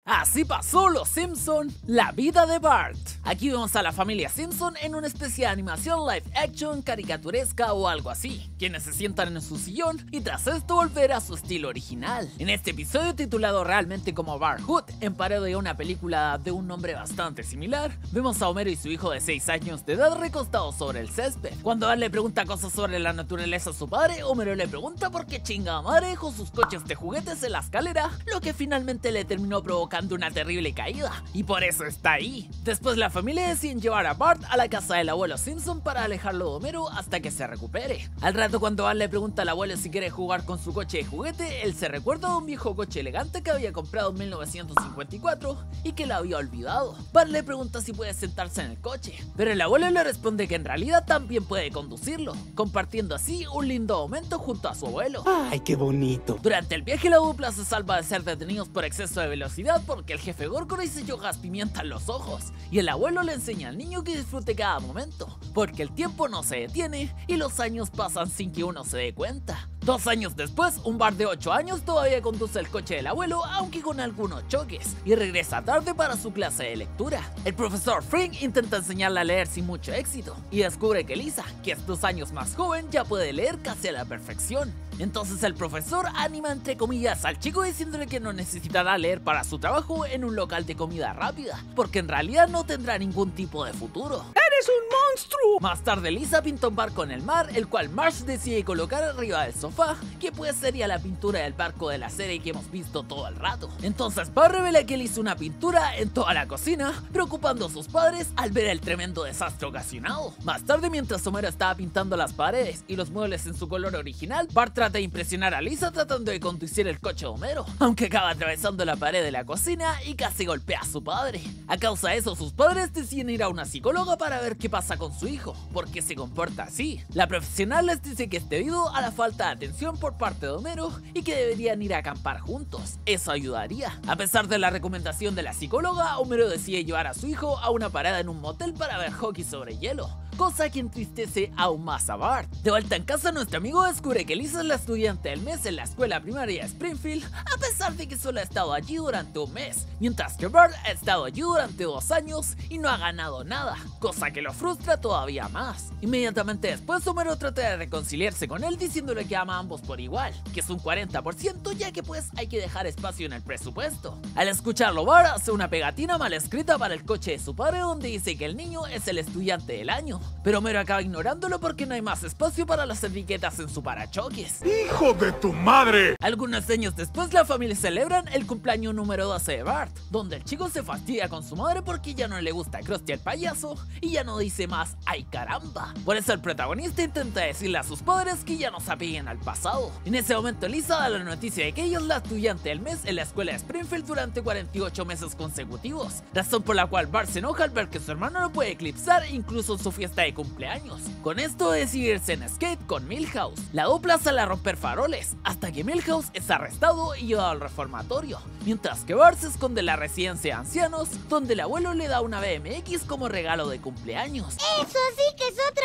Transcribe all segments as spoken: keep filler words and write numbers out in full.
Así pasó Los Simpson, la vida de Bart. Aquí vemos a la familia Simpson en una especie de animación live action, caricaturesca o algo así, quienes se sientan en su sillón y tras esto volver a su estilo original. En este episodio titulado realmente como Bart Hood, en parodia de una película de un nombre bastante similar, vemos a Homero y su hijo de seis años de edad recostados sobre el césped. Cuando Bart le pregunta cosas sobre la naturaleza a su padre, Homero le pregunta por qué chingada madre dejó sus coches de juguetes en la escalera, lo que finalmente le terminó provocando una terrible caída, y por eso está ahí. Después la familia decide llevar a Bart a la casa del abuelo Simpson para alejarlo de Homero hasta que se recupere. Al rato, cuando Bart le pregunta al abuelo si quiere jugar con su coche de juguete, él se recuerda de un viejo coche elegante que había comprado en mil novecientos cincuenta y cuatro y que lo había olvidado. Bart le pregunta si puede sentarse en el coche, pero el abuelo le responde que en realidad también puede conducirlo, compartiendo así un lindo momento junto a su abuelo. ¡Ay, qué bonito! Durante el viaje la dupla se salva de ser detenidos por exceso de velocidad porque el jefe Gorgory se echó gas pimienta en los ojos y el abuelo le enseña al niño que disfrute cada momento, porque el tiempo no se detiene y los años pasan sin que uno se dé cuenta. Dos años después, un Bart de ocho años todavía conduce el coche del abuelo, aunque con algunos choques, y regresa tarde para su clase de lectura. El profesor Frink intenta enseñarle a leer sin mucho éxito, y descubre que Lisa, que es dos años más joven, ya puede leer casi a la perfección. Entonces el profesor anima entre comillas al chico diciéndole que no necesitará leer para su trabajo en un local de comida rápida, porque en realidad no tendrá ningún tipo de futuro. ¡Eres un monstruo! Más tarde Lisa pinta un barco en el mar, el cual Marge decide colocar arriba del sofá, que pues sería la pintura del barco de la serie que hemos visto todo el rato. Entonces Bart revela que él hizo una pintura en toda la cocina, preocupando a sus padres al ver el tremendo desastre ocasionado. Más tarde, mientras Homero estaba pintando las paredes y los muebles en su color original, Bart trata de impresionar a Lisa tratando de conducir el coche de Homero, aunque acaba atravesando la pared de la cocina y casi golpea a su padre. A causa de eso, sus padres deciden ir a una psicóloga para ver qué pasa con su hijo, por qué se comporta así. La profesional les dice que es debido a la falta de atención por parte de Homero y que deberían ir a acampar juntos, eso ayudaría. A pesar de la recomendación de la psicóloga, Homero decide llevar a su hijo a una parada en un motel para ver hockey sobre hielo, cosa que entristece aún más a Bart. De vuelta en casa, nuestro amigo descubre que Lisa es la estudiante del mes en la escuela primaria de Springfield, a pesar de que solo ha estado allí durante un mes, mientras que Bart ha estado allí durante dos años y no ha ganado nada, cosa que lo frustra todavía más. Inmediatamente después, Homero trata de reconciliarse con él diciéndole que ama a ambos por igual, que es un cuarenta por ciento, ya que pues hay que dejar espacio en el presupuesto. Al escucharlo, Bart hace una pegatina mal escrita para el coche de su padre donde dice que el niño es el estudiante del año, pero Homero acaba ignorándolo porque no hay más espacio para las etiquetas en su parachoques. ¡Hijo de tu madre! Algunos años después, la familia celebran el cumpleaños número doce de Bart, donde el chico se fastidia con su madre porque ya no le gusta Krusty el payaso y ya no dice más ¡ay caramba! Por eso el protagonista intenta decirle a sus padres que ya no se apeguen al pasado. En ese momento Lisa da la noticia de que ella es la estudiante del mes en la escuela de Springfield durante cuarenta y ocho meses consecutivos, razón por la cual Bart se enoja al ver que su hermano lo puede eclipsar incluso en su fiesta de cumpleaños. Con esto decide irse en skate con Milhouse. La dupla sale a romper faroles, hasta que Milhouse es arrestado y llevado al reformatorio, mientras que Bart se esconde en la residencia de ancianos, donde el abuelo le da una B M X como regalo de cumpleaños. ¡Eso sí que es otra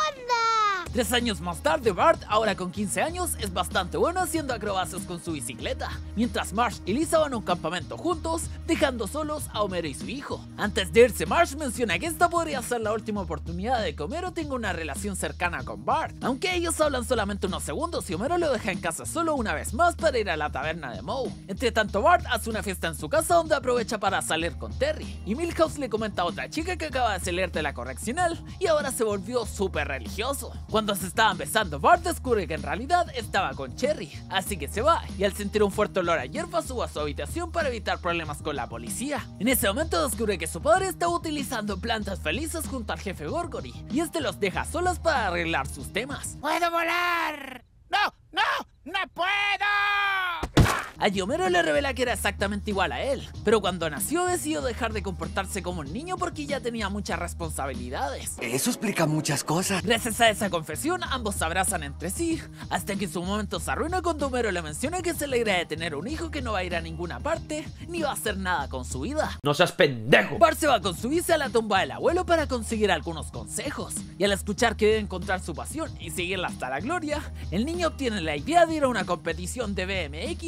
onda! Tres años más tarde, Bart, ahora con quince años, es bastante bueno haciendo acrobacias con su bicicleta, mientras Marge y Lisa van a un campamento juntos, dejando solos a Homero y su hijo. Antes de irse, Marge menciona que esta podría ser la última oportunidad de que Homero tenga una relación cercana con Bart, aunque ellos hablan solamente unos segundos y Homero lo deja en casa solo una vez más para ir a la taberna de Moe. Entre tanto, Bart hace una fiesta en su casa donde aprovecha para salir con Terry, y Milhouse le comenta a otra chica que acaba de salir de la correccional y ahora se volvió súper religioso. Cuando se estaban besando, Bart descubre que en realidad estaba con Cherry, así que se va y al sentir un fuerte olor a hierba sube a su habitación para evitar problemas con la policía. En ese momento descubre que su padre está utilizando plantas felices junto al jefe Gorgory y este los deja solos para arreglar sus temas. ¡Puedo volar! ¡No! ¡No! ¡No puedo! Allí Homero le revela que era exactamente igual a él, pero cuando nació decidió dejar de comportarse como un niño porque ya tenía muchas responsabilidades. Eso explica muchas cosas. Gracias a esa confesión, ambos se abrazan entre sí, hasta que su momento se arruina cuando Homero le menciona que se alegra de tener un hijo que no va a ir a ninguna parte, ni va a hacer nada con su vida. ¡No seas pendejo! Bart se va con su bici a la tumba del abuelo para conseguir algunos consejos, y al escuchar que debe encontrar su pasión y seguirla hasta la gloria, el niño obtiene la idea de ir a una competición de B M X en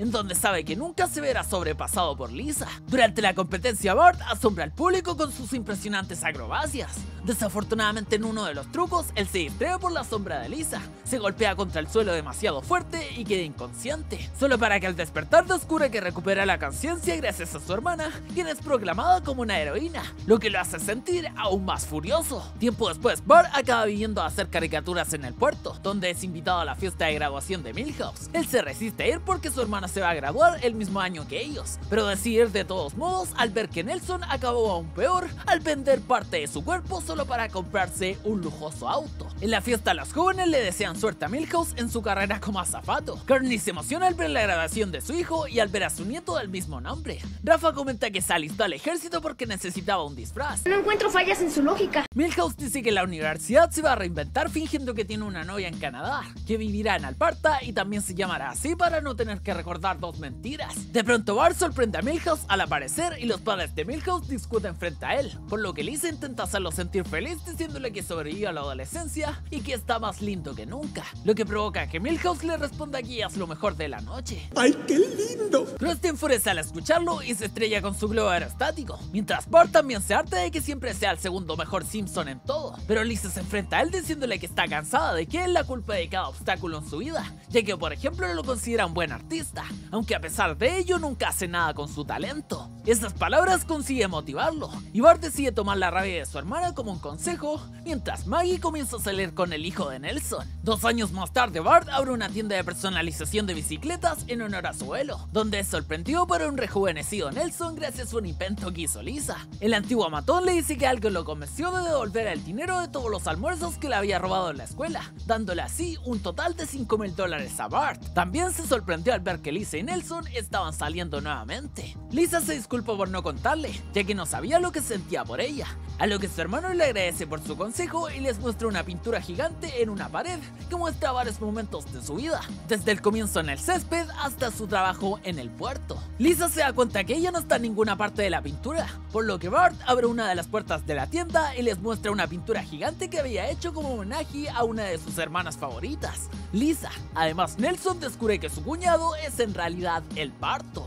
en donde sabe que nunca se verá sobrepasado por Lisa. Durante la competencia, Bart asombra al público con sus impresionantes acrobacias. Desafortunadamente, en uno de los trucos, él se distrae por la sombra de Lisa, se golpea contra el suelo demasiado fuerte y queda inconsciente, solo para que al despertar descubre que recupera la conciencia gracias a su hermana, quien es proclamada como una heroína, lo que lo hace sentir aún más furioso. Tiempo después, Bart acaba viviendo a hacer caricaturas en el puerto, donde es invitado a la fiesta de graduación de Milhouse. Él se resiste a ir porque su hermana se va a graduar el mismo año que ellos, pero decide ir de todos modos al ver que Nelson acabó aún peor al vender parte de su cuerpo solo para comprarse un lujoso auto. En la fiesta, los jóvenes le desean suerte a Milhouse en su carrera como azafato. Courtney se emociona al ver la graduación de su hijo y al ver a su nieto del mismo nombre. Rafa comenta que se alistó al ejército porque necesitaba un disfraz. No encuentro fallas en su lógica. Milhouse dice que la universidad se va a reinventar fingiendo que tiene una novia en Canadá, que vivirá en Alberta y también se llamará así para no tener que recordar dos mentiras. De pronto, Bart sorprende a Milhouse al aparecer y los padres de Milhouse discuten frente a él, por lo que Lisa intenta hacerlo sentir feliz diciéndole que sobrevivió a la adolescencia y que está más lindo que nunca, lo que provoca que Milhouse le responda que es lo mejor de la noche. ¡Ay, qué lindo! Krusty enfurece al escucharlo y se estrella con su globo aerostático, mientras Bart también se harta de que siempre sea el segundo mejor Simpson en todo, pero Lisa se enfrenta a él diciéndole que está cansada de que es la culpa de cada obstáculo en su vida, ya que por ejemplo lo considera un buen artista, aunque a pesar de ello nunca hace nada con su talento. Esas palabras consiguen motivarlo, y Bart decide tomar la rabia de su hermana como un consejo, mientras Maggie comienza a salir con el hijo de Nelson. Dos años más tarde, Bart abre una tienda de personalización de bicicletas en honor a su abuelo, donde es sorprendido por un rejuvenecido Nelson gracias a un invento que hizo Lisa. El antiguo matón le dice que algo lo convenció de devolver el dinero de todos los almuerzos que le había robado en la escuela, dándole así un total de cinco mil dólares a Bart. También se sorprendió al ver que Lisa y Nelson estaban saliendo nuevamente. Lisa se disculpa por no contarle, ya que no sabía lo que sentía por ella, a lo que su hermano le agradece por su consejo y les muestra una pintura gigante en una pared que muestra varios momentos de su vida, desde el comienzo en el césped hasta su trabajo en el puerto. Lisa se da cuenta que ella no está en ninguna parte de la pintura, por lo que Bart abre una de las puertas de la tienda y les muestra una pintura gigante que había hecho como homenaje a una de sus hermanas favoritas, Lisa. Además, Nelson descubre que su cuñado es en realidad el Barto.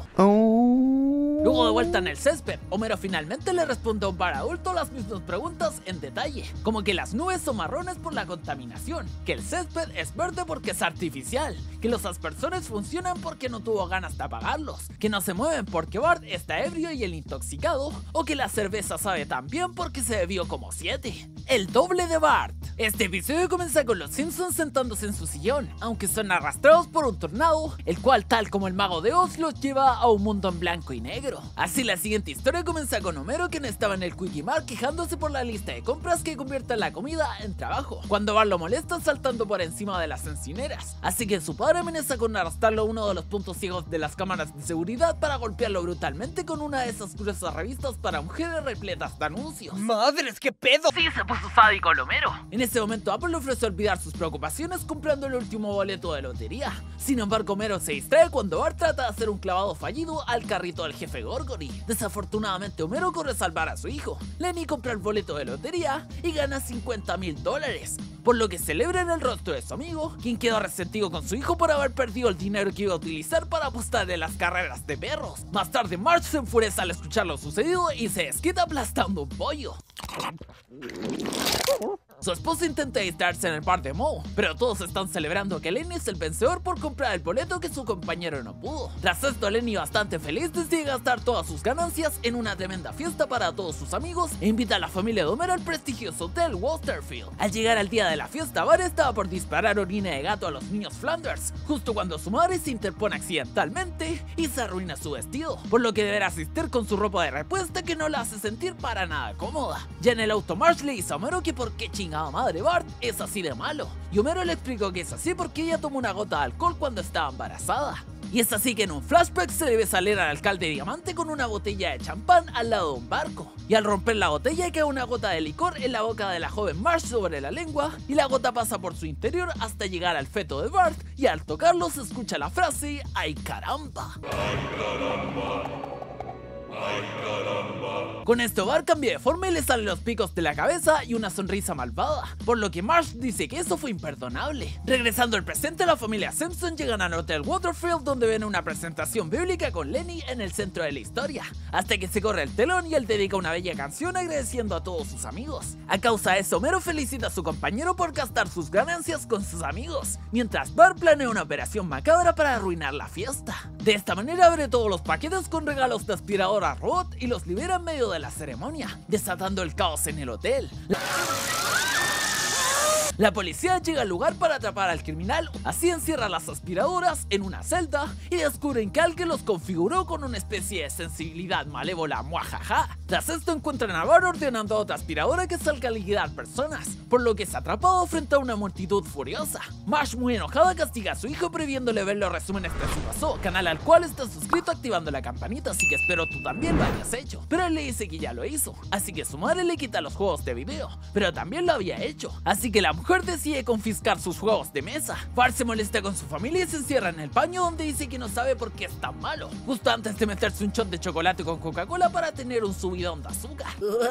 Luego, de vuelta en el césped, Homero finalmente le responde a un Bart adulto las mismas preguntas en detalle, como que las nubes son marrones por la contaminación, que el césped es verde porque es artificial, que los aspersores funcionan porque no tuvo ganas de apagarlos, que no se mueven porque Bart está ebrio y el intoxicado, o que la cerveza sabe tan bien porque se bebió como siete. El doble de Bart. Este episodio comienza con los Simpsons sentándose en su sillón, aunque son arrastrados por un tornado, el cual, tal como el mago de Oz, los lleva a un mundo en blanco y negro. Así, la siguiente historia comienza con Homero, quien estaba en el Quickie Mart quejándose por la lista de compras que convierte la comida en trabajo, cuando Bart lo molesta saltando por encima de las encineras, así que su padre amenaza con arrastrarlo a uno de los puntos ciegos de las cámaras de seguridad para golpearlo brutalmente con una de esas gruesas revistas para mujeres repletas de anuncios. ¡Madres, qué pedo! Sí, se puso sádico el Homero. En ese momento, Apple le ofrece olvidar sus preocupaciones comprando el último boleto de lotería. Sin embargo, Homero se distrae cuando Bart trata de hacer un clavado fallido al carrito del jefe Gorgory. Desafortunadamente, Homero corre a salvar a su hijo. Lenny compra el boleto de lotería y gana cincuenta mil dólares, por lo que celebra en el rostro de su amigo, quien quedó resentido con su hijo por haber perdido el dinero que iba a utilizar para apostar en las carreras de perros. Más tarde, Marge se enfurece al escuchar lo sucedido y se desquita aplastando un pollo. Su esposa intenta distraerse en el bar de Moe, pero todos están celebrando que Lenny es el vencedor por comprar el boleto que su compañero no pudo. Tras esto, Lenny, bastante feliz, decide gastar todas sus ganancias en una tremenda fiesta para todos sus amigos e invita a la familia de Homero al prestigioso hotel Waterfield. Al llegar al día de la fiesta, Bart estaba por disparar orina de gato a los niños Flanders, justo cuando su madre se interpone accidentalmente y se arruina su vestido, por lo que deberá asistir con su ropa de respuesta que no la hace sentir para nada cómoda. Ya en el auto, Marge le dice a Homero que por qué chingada madre Bart es así de malo, y Homero le explicó que es así porque ella tomó una gota de alcohol cuando estaba embarazada. Y es así que en un flashback se le ve salir al alcalde Diamante con una botella de champán al lado de un barco, y al romper la botella cae una gota de licor en la boca de la joven Marge sobre la lengua, y la gota pasa por su interior hasta llegar al feto de Bart, y al tocarlo se escucha la frase ¡ay caramba! ¡Ay caramba! ¡Ay caramba! Con esto Bart cambia de forma y le salen los picos de la cabeza y una sonrisa malvada, por lo que Marge dice que eso fue imperdonable. Regresando al presente, la familia Simpson llegan al Hotel Waterfield, donde ven una presentación bíblica con Lenny en el centro de la historia, hasta que se corre el telón y él dedica una bella canción agradeciendo a todos sus amigos. A causa de eso, Homero felicita a su compañero por gastar sus ganancias con sus amigos, mientras Bart planea una operación macabra para arruinar la fiesta. De esta manera abre todos los paquetes con regalos de aspiradora robot y los libera en medio de la ceremonia, desatando el caos en el hotel. La... La policía llega al lugar para atrapar al criminal, así encierra las aspiradoras en una celda y descubren que alguien los configuró con una especie de sensibilidad malévola, muajaja. Tras esto encuentran a Bart ordenando a otra aspiradora que salga a liquidar personas, por lo que es atrapado frente a una multitud furiosa. Marge, muy enojada, castiga a su hijo prohibiéndole ver los resúmenes de su paso, canal al cual está suscrito activando la campanita, así que espero tú también lo hayas hecho. Pero él le dice que ya lo hizo, así que su madre le quita los juegos de video, pero también lo había hecho, así que la mujer decide confiscar sus juegos de mesa. Bart se molesta con su familia y se encierra en el baño, donde dice que no sabe por qué es tan malo, justo antes de meterse un shot de chocolate con Coca-Cola para tener un subidón de azúcar.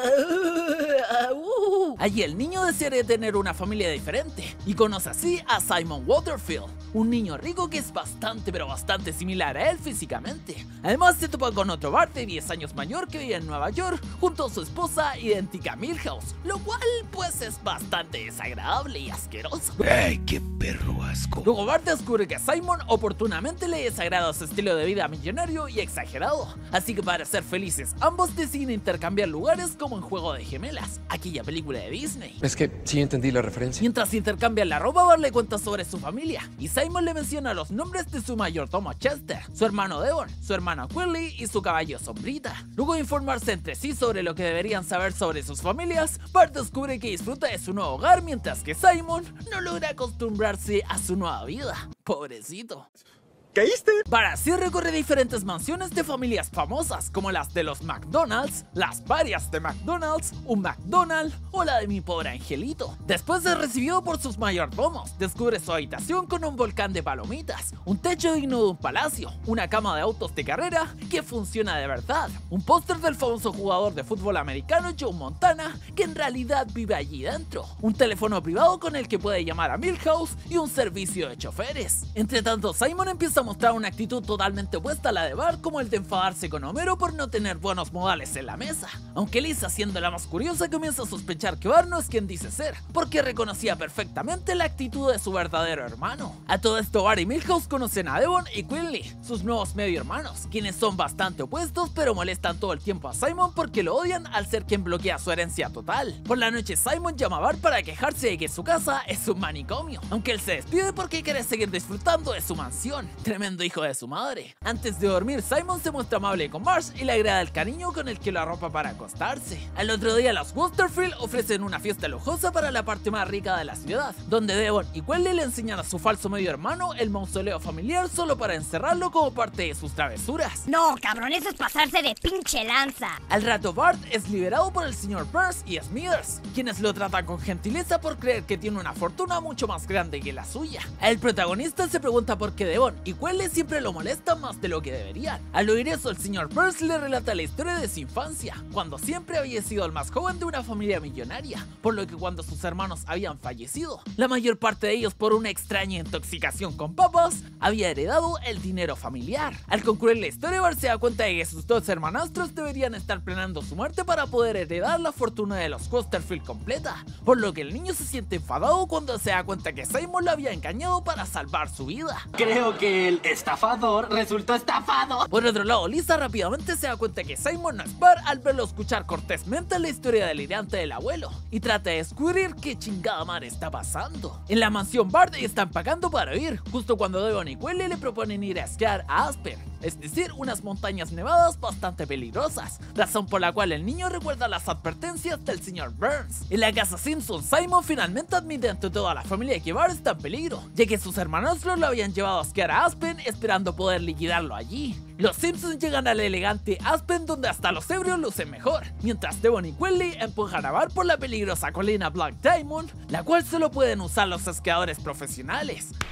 Allí el niño desearía tener una familia diferente y conoce así a Simon Waterfield, un niño rico que es bastante pero bastante similar a él físicamente. Además se topa con otro Bart de diez años mayor que vive en Nueva York junto a su esposa idéntica Milhouse, lo cual pues es bastante desagradable y asqueroso. ¡Ay, qué perro asco! Luego Bart descubre que Simon oportunamente le desagrada su estilo de vida millonario y exagerado, así que para ser felices ambos deciden intercambiar lugares como en Juego de Gemelas, aquella película de Disney. Es que sí entendí la referencia. Mientras intercambian la ropa, Bart le cuenta sobre su familia y Simon le menciona los nombres de su mayordomo Chester, su hermano Devon, su hermano Quilly y su caballo Sombrita. Luego de informarse entre sí sobre lo que deberían saber sobre sus familias, Bart descubre que disfruta de su nuevo hogar, mientras que Simon no logra acostumbrarse a su nueva vida. Pobrecito. ¿Caíste? Bart así recorre diferentes mansiones de familias famosas, como las de los McDonald's, las varias de McDonald's, un McDonald's o la de mi pobre angelito. Después de recibido por sus mayordomos, descubre su habitación con un volcán de palomitas, un techo digno de un palacio, una cama de autos de carrera que funciona de verdad, un póster del famoso jugador de fútbol americano Joe Montana, que en realidad vive allí dentro, un teléfono privado con el que puede llamar a Milhouse y un servicio de choferes. Entre tanto, Simon empieza a mostrar una actitud totalmente opuesta a la de Bart, como el de enfadarse con Homero por no tener buenos modales en la mesa, aunque Lisa, siendo la más curiosa, comienza a sospechar que Bart no es quien dice ser, porque reconocía perfectamente la actitud de su verdadero hermano. A todo esto, Bart y Milhouse conocen a Devon y Quilly, sus nuevos medio hermanos, quienes son bastante opuestos pero molestan todo el tiempo a Simon porque lo odian al ser quien bloquea su herencia total. Por la noche, Simon llama a Bart para quejarse de que su casa es un manicomio, aunque él se despide porque quiere seguir disfrutando de su mansión. Tremendo hijo de su madre. Antes de dormir, Simon se muestra amable con Marge y le agrada el cariño con el que lo arropa para acostarse. Al otro día, los Waterfield ofrecen una fiesta lujosa para la parte más rica de la ciudad, donde Devon y Quilly le enseñan a su falso medio hermano el mausoleo familiar solo para encerrarlo como parte de sus travesuras. No, cabrón, eso es pasarse de pinche lanza. Al rato, Bart es liberado por el señor Burns y Smithers, quienes lo tratan con gentileza por creer que tiene una fortuna mucho más grande que la suya. El protagonista se pregunta por qué Devon y Quilly siempre lo molestan más de lo que deberían. Al oír eso, el señor Burns le relata la historia de su infancia, cuando siempre había sido el más joven de una familia millonaria, por lo que cuando sus hermanos habían fallecido, la mayor parte de ellos por una extraña intoxicación con papas, había heredado el dinero familiar. Al concluir la historia, Bart se da cuenta de que sus dos hermanastros deberían estar planeando su muerte para poder heredar la fortuna de los Waterfield completa, por lo que el niño se siente enfadado cuando se da cuenta que Simon lo había engañado para salvar su vida. Creo que el estafador resultó estafado. Por otro lado, Lisa rápidamente se da cuenta que Simon no es Bart al verlo escuchar cortésmente la historia delirante del abuelo y trata de descubrir qué chingada madre está pasando. En la mansión, Bart está empacando para huir, justo cuando Devon y Quilly le proponen ir a esquiar a Aspen, es decir, unas montañas nevadas bastante peligrosas, razón por la cual el niño recuerda las advertencias del señor Burns. En la casa Simpson, Simon finalmente admite ante toda la familia que Bart está en peligro, ya que sus hermanastros lo habían llevado a esquiar a Aspen esperando poder liquidarlo allí. Los Simpsons llegan al elegante Aspen, donde hasta los ebrios lucen mejor, mientras Devon y Quilly empujan a Bart por la peligrosa colina Black Diamond, la cual solo pueden usar los esquiadores profesionales.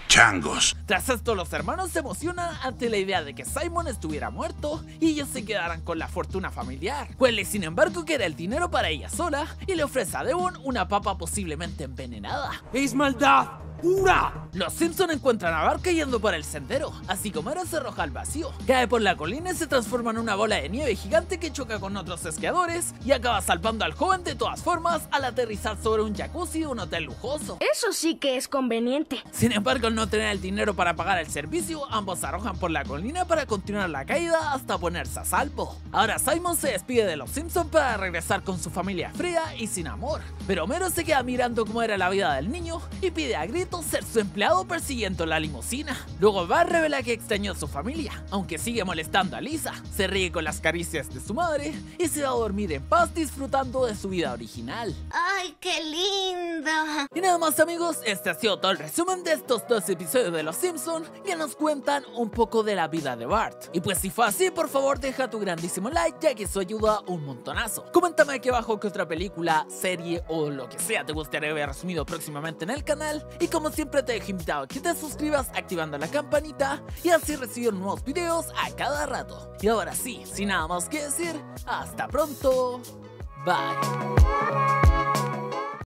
Changos. Tras esto, los hermanos se emocionan ante la idea de que Simon estuviera muerto y ellos se quedaran con la fortuna familiar. Quelly, sin embargo, quiere el dinero para ella sola y le ofrece a Devon una papa posiblemente envenenada. ¡Es maldad pura! Los Simpson encuentran a Bart cayendo por el sendero, así como Homero se arroja al vacío, cae por la colina y se transforma en una bola de nieve gigante que choca con otros esquiadores y acaba salvando al joven de todas formas al aterrizar sobre un jacuzzi de un hotel lujoso. Eso sí que es conveniente. Sin embargo, al no tener el dinero para pagar el servicio, ambos se arrojan por la colina para continuar la caída hasta ponerse a salvo. Ahora Simon se despide de los Simpson para regresar con su familia fría y sin amor, pero Homero se queda mirando cómo era la vida del niño y pide a gritos ser su empleado persiguiendo la limusina. Luego Bart revela que extrañó a su familia, aunque sigue molestando a Lisa, se ríe con las caricias de su madre y se va a dormir en paz disfrutando de su vida original. ¡Ay, qué linda! Y nada más, amigos, este ha sido todo el resumen de estos dos episodios de Los Simpson que nos cuentan un poco de la vida de Bart. Y pues si fue así, por favor deja tu grandísimo like, ya que eso ayuda un montonazo. Coméntame aquí abajo qué otra película, serie o lo que sea te gustaría ver resumido próximamente en el canal. Y como siempre te dejo invitado a que te suscribas activando la campanita y así recibir nuevos videos a cada rato. Y ahora sí, sin nada más que decir, hasta pronto, bye.